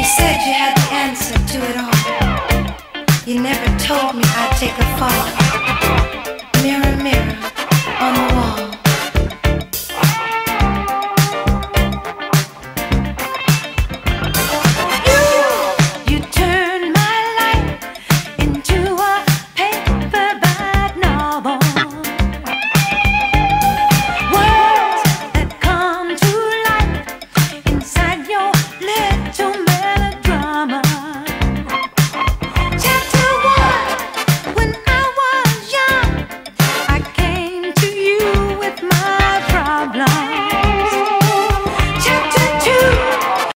You said you had the answer to it all. You never told me I'd take a fall. Mirror, mirror on the wall.